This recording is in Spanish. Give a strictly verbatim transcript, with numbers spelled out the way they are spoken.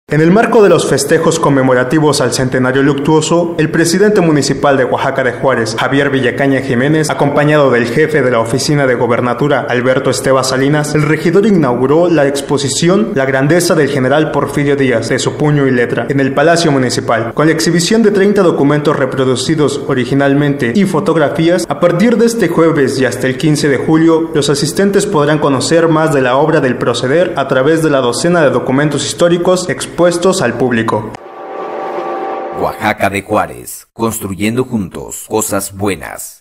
En el marco de los festejos conmemorativos al centenario luctuoso, el presidente municipal de Oaxaca de Juárez, Javier Villacaña Jiménez, acompañado del jefe de la oficina de gobernatura, Alberto Esteva Salinas, el regidor inauguró la exposición La grandeza del general Porfirio Díaz, de su puño y letra, en el Palacio Municipal, con la exhibición de treinta documentos reproducidos originalmente y fotografías. A partir de este jueves y hasta el quince de julio, los asistentes podrán conocer más de la obra del prócer a través de la docena de documentos históricos expuestos expuestos al público. Oaxaca de Juárez, construyendo juntos cosas buenas.